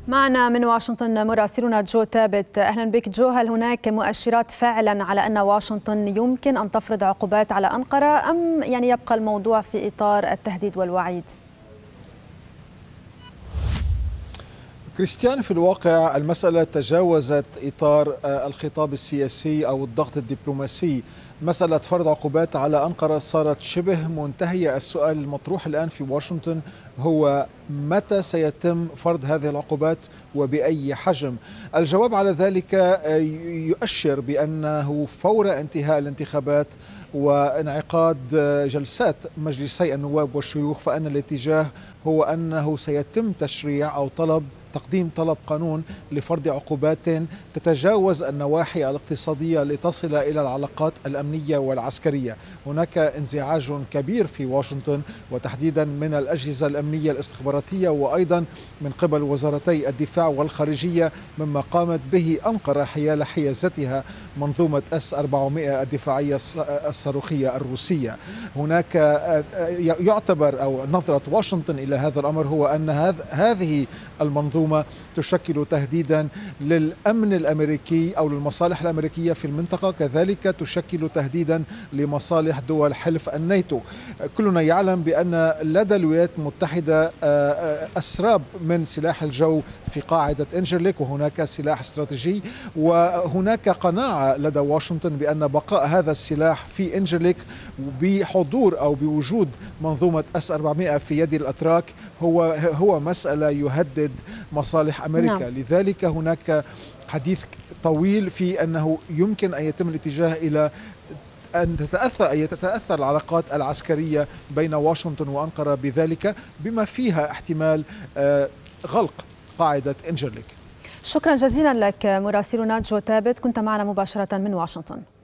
معنا من واشنطن مراسلنا جو ثابت. أهلا بك جو. هل هناك مؤشرات فعلا على أن واشنطن يمكن أن تفرض عقوبات على أنقرة، أم يبقى الموضوع في إطار التهديد والوعيد؟ كريستيان، في الواقع المسألة تجاوزت إطار الخطاب السياسي أو الضغط الدبلوماسي. مسألة فرض عقوبات على أنقرة صارت شبه منتهية. السؤال المطروح الآن في واشنطن هو متى سيتم فرض هذه العقوبات وبأي حجم؟ الجواب على ذلك يؤشر بأنه فور انتهاء الانتخابات وانعقاد جلسات مجلسي النواب والشيوخ فإن الاتجاه هو أنه سيتم تشريع أو تقديم طلب قانون لفرض عقوبات تتجاوز النواحي الاقتصادية لتصل إلى العلاقات الأمنية والعسكرية. هناك انزعاج كبير في واشنطن وتحديدا من الأجهزة الأمنية الاستخباراتية وأيضا من قبل وزارتي الدفاع والخارجية مما قامت به أنقرة حيال حيازتها منظومة S-400 الدفاعية الصاروخية الروسية. هناك يعتبر أو نظرة واشنطن إلى هذا الأمر هو أن هذه المنظومة تشكل تهديدا للأمن الأمريكي أو للمصالح الأمريكية في المنطقة، كذلك تشكل تهديدا لمصالح دول حلف الناتو. كلنا يعلم بأن لدى الولايات المتحدة أسراب من سلاح الجو في قاعدة إنجرليك، وهناك سلاح استراتيجي، وهناك قناعة لدى واشنطن بأن بقاء هذا السلاح في إنجرليك بحضور أو بوجود منظومة S-400 في يد الأتراك هو مسألة يهدد مصالح أمريكا. نعم. لذلك هناك حديث طويل في أنه يمكن أن يتم الاتجاه إلى أن تتأثر العلاقات العسكرية بين واشنطن وأنقرة بذلك، بما فيها احتمال غلق قاعدة إنجرليك. شكرا جزيلا لك مراسلنا جو ثابت، كنت معنا مباشرة من واشنطن.